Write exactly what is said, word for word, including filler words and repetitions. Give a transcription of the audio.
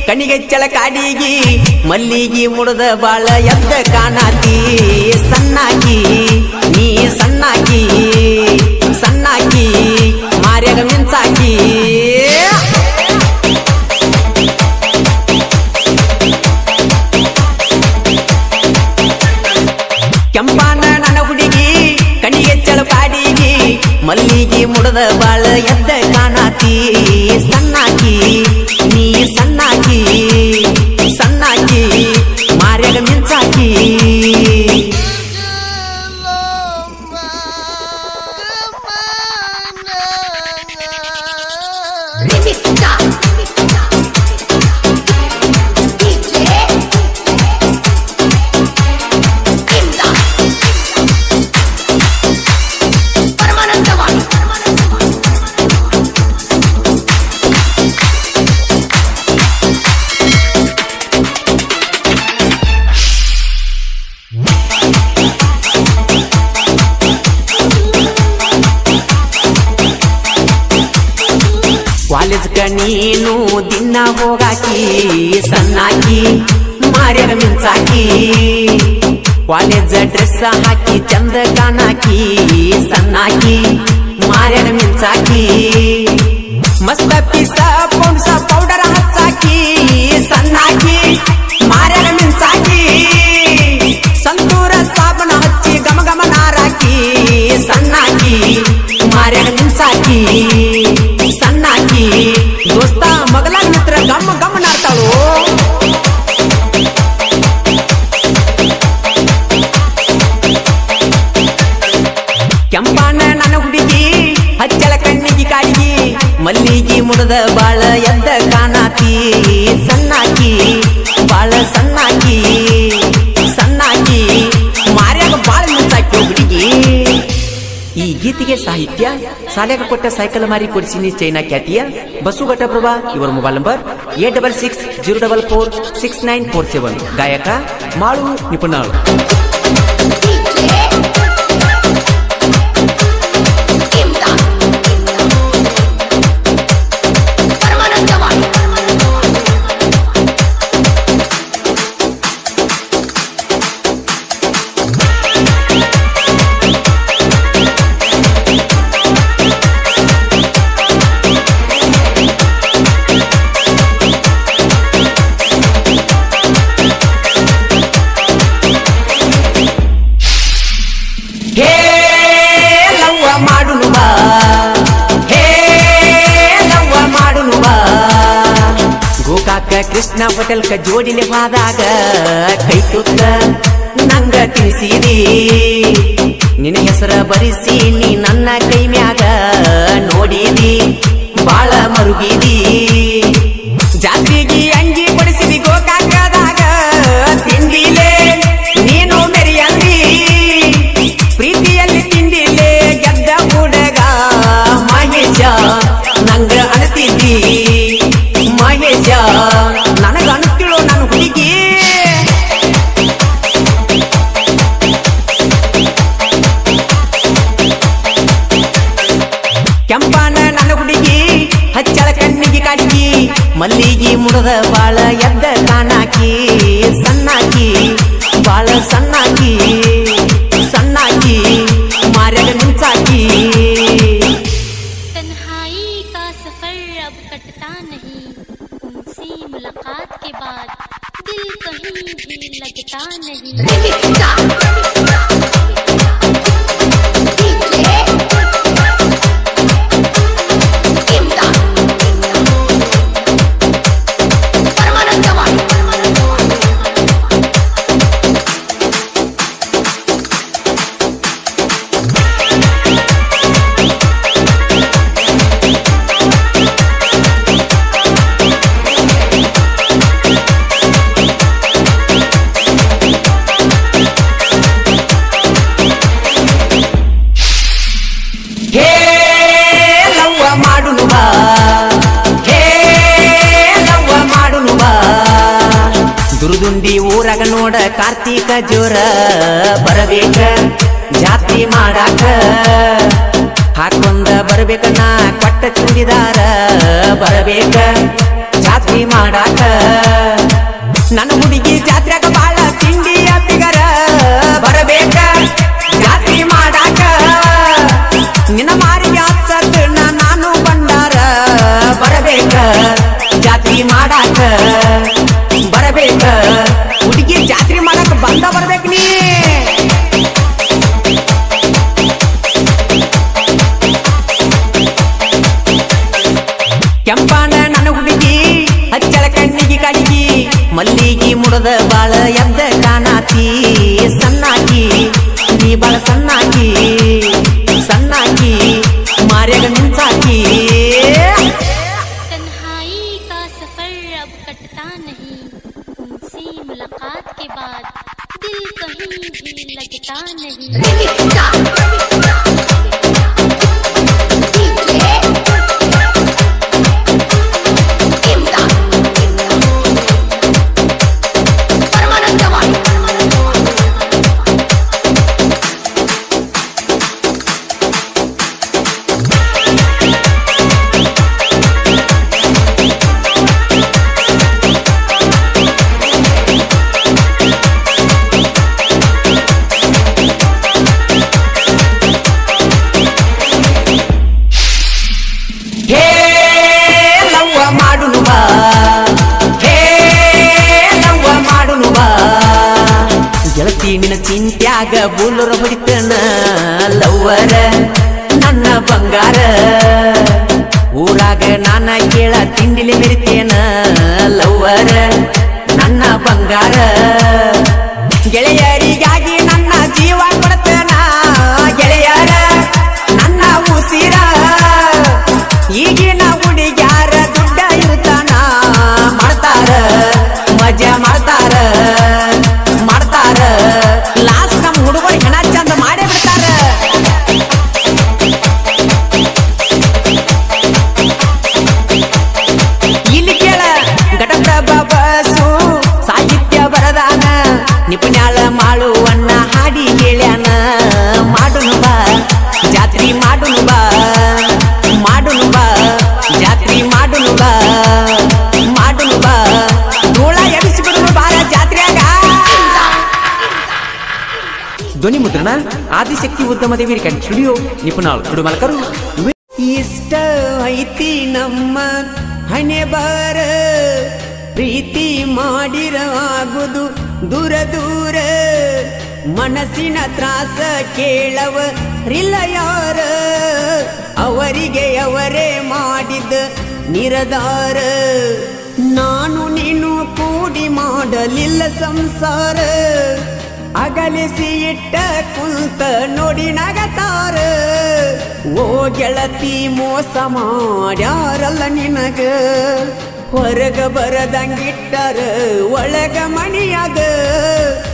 ಕಣಿಗೆ ಚಳಕಾಡಿಗಿ ಮಲ್ಲಿಗಿ ಮುಡದ ಬಾಳ ಎದ್ದ ಕಾಣಾತಿ ಸಣ್ಣಾಕಿ ನೀ ಸಣ್ಣಾಕಿ ಸಣ್ಣಾಕಿ ಮಾರ್ಯಾಗ ಮಿಂಚಾಕಿ ಕೆಂಪಾನ ನನ್ನ ಹುಡುಗಿ ಕಣಿಗೆ ಚಳಕಾಡಿಗಿ ಮಲ್ಲಿಗಿ ಮುಡದ ಬಾಳ ಎದ್ದ ಕಾಣಾತಿ ಸಣ್ಣಾಕಿ ನೀ ಸಣ್ಣಾಕಿ ಸಣ್ಣಾಕಿ ಮಾರ್ಯಾಗ ಮಿಂಚಾಕಿ ಕಾಲೇಜ್ಗ ನೀನು ದಿನ ಹೋಗಾಕಿ ಸಣ್ಣಾಕಿ ಮಾರ್ಯಾಗ ಮಿಂಚಾಕಿ ಕಾಲೇಜ್ ಡ್ರೆಸ್ ಹಾಕಿ ಚಂದ ಕಾಣಾಕಿ ಸಣ್ಣಾಕಿ ಮಾರ್ಯಾಗ ಮಿಂಚಾಕಿ ಮಸ್ತ ಪೀಸ ಪೌಂಡ್ಸ ಪೌಡರ್ ಹಚ್ಚಾಕಿ ಸಣ್ಣಾಕಿ ಮಾರ್ಯಾಗ ಮಿಂಚಾಕಿ ಸಂತೂರ ಸಾಬನ ಹಚ್ಚಿ ಗಮ ಗಮ ನಾರಾಕಿ ಸಣ್ಣಾಕಿ ಮಾರ್ಯಾಗ ಮಿಂಚಾಕಿ ಸಣ್ಣಾಕಿ ದೋಸ್ತ ಮಗಲ ಮಿತ್ರ ಗಮ್ಮ ಗಮ್ಮ ನಾಡ್ತಾಳು ಕೆಂಪಾನ ನನ್ನ ಹುಡುಗಿ ಹಚ್ಚಳ ಕಣ್ಣಿಗೆ ಕಾಡಿಗಿ ಮಲ್ಲಿಗಿ ಮುಡದ ಬಾಳ ಎದ್ದ ಕಾಣಾತಿ ಸಣ್ಣಾಕಿ ಬಾಳ ಸಣ್ಣಾಕಿ ಸಣ್ಣಾಕಿ ಮಾರ್ಯಾಗ ಬಾಳ ಮಿಂಚಾಕಿ ಹುಡುಗಿ ಈ ಗೀತೆಗೆ ಸಾಹಿತ್ಯ ಸಾಲ್ಯಾಗ ಕೊಟ್ಟ ಸೈಕಲ್ ಮಾರಿ ಕೊಡಿಸಿನಿ ಚೈನಾ ಖ್ಯಾತಿಯ ಬಸುಘಟ ಪ್ರಭಾ ಇವರ mobile number eight double six zero double four six nine four seven ಗಾಯಕ ಮಾಳು ನಿಪುಣಾಳ್ ಕೃಷ್ಣ ಹೋಟೆಲ್ ಕ ಜೋಡಿಲೆ ಹೋದಾಗ ಕೈ ತುತ್ತ ನಂಗ ತಿಳಿಸಿದಿ ನಿನ್ನ ಹೆಸರ ಬರಿಸಿ ನೀ ನನ್ನ ಕೈ ಮ್ಯಾಗ ನೋಡಿದಿ ಬಾಳ ಮರುಗಿದಿ ಜಾತ್ರೆಗೆ ಅಂಗಿ ಕೊಡಿಸಿದಿ ಗೋಕಾಕದಾಗ ತಿಂಡಿಲೆ ನೀನು ಮೆರಿಯಂದಿ ಪ್ರೀತಿಯಲ್ಲಿ ತಿಂಡಿಲೆ ಗೆದ್ದ ಹುಡುಗ ಮಹೇಶ ನಂಗ ಅಣತಿದ್ದಿ ಮಹೇಶ ನನಗ ಅನುತ್ತಿಳು ನನ್ನ ಹುಡುಗಿ ಕೆಂಪಾನ ನನ್ನ ಹುಡುಗಿ ಹಚ್ಚಳ ಕಣ್ಣಿಗೆ ಕಾಡಿಗಿ ಮಲ್ಲಿಗಿ ಮುಡದ ಬಾಳ ಎದ್ದ ಕಾಣಾಕಿ ಸಣ್ಣಾಕಿ ಬಾಳ ಸಣ್ಣಾಕಿ ಸಣ್ಣಾಕಿ ಮಾರ್ಯಾಗ ಮಿಂಚಾಕಿ मुलाकात के बाद दिल कहीं भी लगता नहीं ದುರ್ದುಂಡಿ ಊರಾಗ ನೋಡ ಕಾರ್ತೀಕ ಜೋರ ಬರಬೇಕ ಜಾತ್ರೆ ಮಾಡಾಕ ಹಾಕೊಂಡ ಬರಬೇಕ ನಾ ಕೊಟ್ಟ ಚೂಡಿದಾರ ಬರಬೇಕ ಜಾತ್ರೆ ಮಾಡಾಕ ನನ್ನ ಹುಡುಗಿ ಜಾತ್ರೆಗ ಬಾಳ ತಿಂಡಿಯ ಬಿಗರ ಬರಬೇಕ ಜಾತ್ರೆ ಮಾಡಾಕ ನಿನ್ನ ಮಾರಿಗೆ ಹಚ್ಚತ್ ನಾನು ಬಂಡಾರ ಬರಬೇಕ ಜಾತ್ರೆ ಮಾಡಾಕ ಬರಬೇಕ ಹುಡುಗಿ ಜಾತ್ರೆ ಮಾಡಾಕ ಬಂದ ಬರ್ಬೇಕು ನೀ ಕೆಂಪಾನ ನನ್ನ ಹುಡುಗಿ ಹಚ್ಚಳ ಕಣ್ಣಿಗೆ ಕಡಿಗಿ ಮಲ್ಲಿಗೆ ಮುಡದ ಬಾಳ ಎದ್ದ ಕಾಣಾತಿ ಸಣ್ಣಾಕಿ ನೀ ಬಾಳ ಸಣ್ಣಾಕಿ ಸಣ್ಣಾಕಿ ಮಾರ್ಯಾಗ ನಿಂಚಾಕಿ तन्हाई का सफर अब कटता नहीं उनसे मुलाकात के बाद दिल कहीं भी लगता नहीं ನಿನ್ನ ಚಿಂತ್ಯಾಗ ಬುಲ್ಲರ ಹೊಡಿತನ ಲವ್ವರ ನನ್ನ ಬಂಗಾರ ಊರಾಗ ನಾನ ಕೇಳ ತಿಂಡಿಲೆ ಮೆರಿತೇನ ಲವ್ವರ ನನ್ನ ಬಂಗಾರ ಗೆಳೆಯರಿಗಾಗಿ ನನ್ನ ಜೀವ ಕೊಡ್ತೇನ ಗೆಳೆಯರ ನನ್ನ ಉಸಿರ ಈಗಿನ ಹುಡುಗ್ಯಾರ ದುಡ್ಡ ಇರ್ತಾನ ಮಾಡ್ತಾರ ಮಜಾ ಮಾಡ್ತಾರ ಮಾಡ್ತಾರ ಲಾಸ್ಟ್ ನಮ್ ಹುಡುಗರು ಹೆಣ ಚಂದ ಮಾಡೇ ಬಿಡ್ತಾರ ಇಲ್ಲಿ ಕೇಳ ಘಟಪ್ರಭ ಬಸು ಸಾಹಿತ್ಯ ಬರದಾನ ನಿಪುಣ್ಯಾಳ ಮಾಳುವನ್ನ ಹಾಡಿ ಹೇಳ್ಯಾನ ಮಾಡುನು ಬಾ ಜಾತ್ರಿ ಮಾಡುನು ಬಾ ಮಾಡುನು ಬಾ ಜಾತ್ರಿ ಮಾಡುನು ಬಾ ಮಾಡುನು ಬಾ ಧೂಳ ಎಬ್ಸಿಬಿಡುನು ಬಾರ ಜಾತ್ರೆಯಾಗ ಧ್ವನಿ ಮುದ್ರಣ ಆದಿಶಕ್ತಿ ಉದ್ದಮ ದೇವಿ ಸ್ಟುಡಿಯೋ ನಿಪುಣಾಳ್ ದುಡುಮಲ್ಕರು ಇಷ್ಟ ಐತಿ ನಮ್ಮ ಹಣೆಬಾರ ಪ್ರೀತಿ ಮಾಡಿರ ಆಗುದು ದೂರ ದೂರ ಮನಸ್ಸಿನ ತ್ರಾಸ ಕೇಳವ ರಿಲ್ಲ ಯಾರ ಅವರಿಗೆ ಅವರೇ ಮಾಡಿದ ನಿರದಾರ ನಾನು ನೀನು ಕೂಡಿ ಮಾಡಲಿಲ್ಲ ಸಂಸಾರ ಅಗಲಿಸಿ ಇಟ್ಟ ಕುಂತ ನೋಡಿ ನಗತಾರ ಓ ಗೆಳತಿ ಮೋಸ ಮಾಡ್ಯಾರಲ್ಲ ನಿನಗ ಹೊರಗ ಬರದಂಗಿಟ್ಟರ ಒಳಗ ಮಣಿಯಾಗ